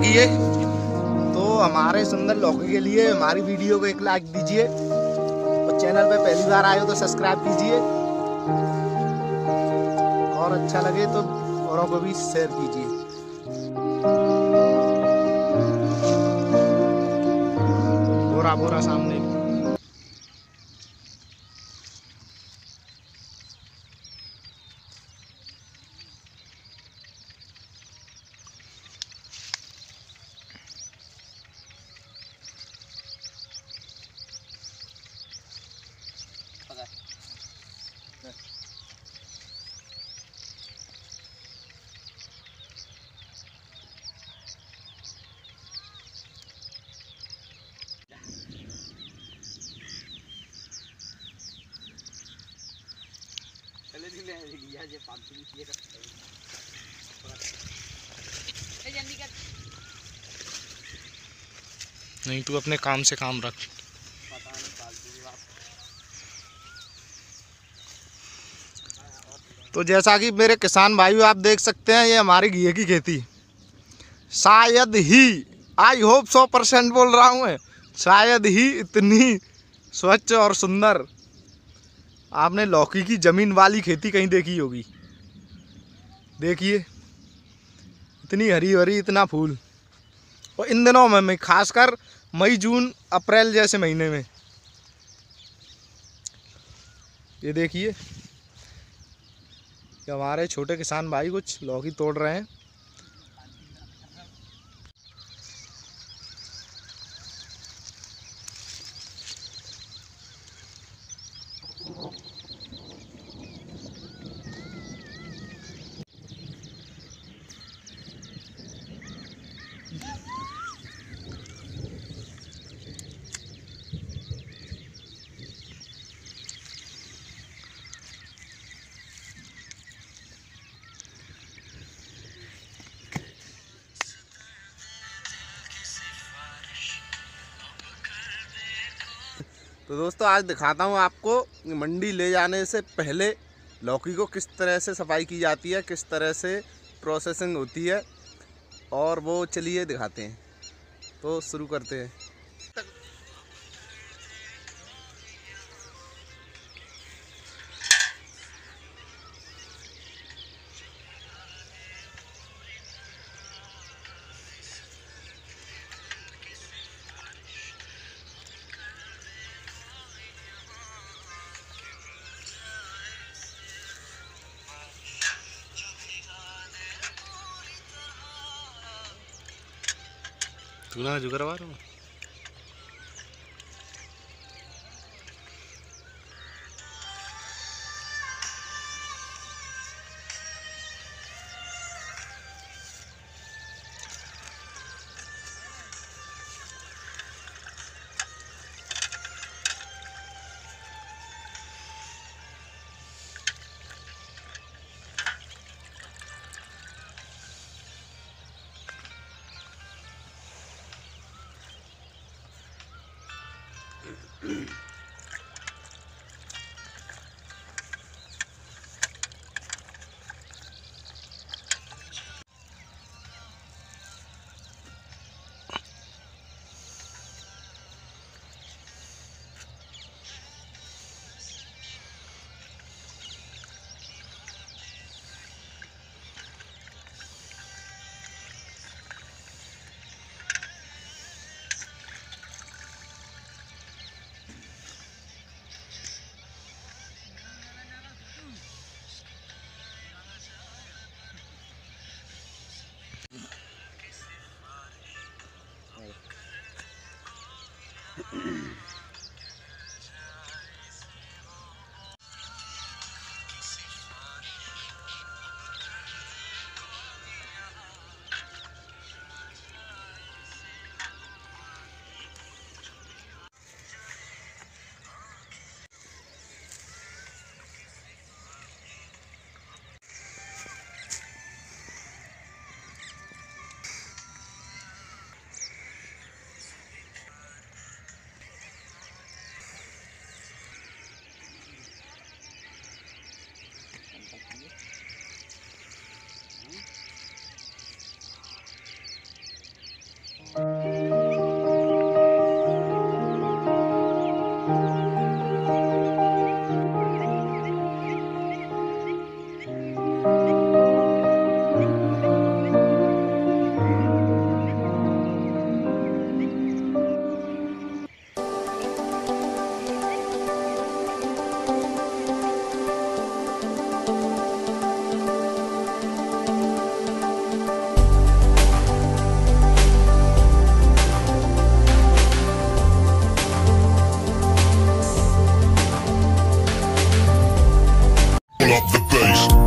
लौकी है। तो हमारे सुंदर लौकी के लिए हमारी वीडियो को एक लाइक दीजिए और चैनल पे पहली बार आए हो तो सब्सक्राइब कीजिए और अच्छा लगे तो औरों को भी शेयर कीजिए। बोरा बोरा सामने नहीं, तू अपने काम से काम रख। तो जैसा कि मेरे किसान भाइयों आप देख सकते हैं, ये हमारी घी की खेती शायद ही, आई होप 100% बोल रहा हूँ मैं, शायद ही इतनी स्वच्छ और सुंदर आपने लौकी की जमीन वाली खेती कहीं देखी होगी। देखिए इतनी हरी हरी, इतना फूल। और इन दिनों में खासकर मई जून अप्रैल जैसे महीने में ये देखिए कि हमारे छोटे किसान भाई कुछ लौकी तोड़ रहे हैं। तो दोस्तों आज दिखाता हूँ आपको मंडी ले जाने से पहले लौकी को किस तरह से सफाई की जाती है, किस तरह से प्रोसेसिंग होती है, और वो चलिए दिखाते हैं। तो शुरू करते हैं। तू ना जो करवा रहा हूँ। Pull up the bass.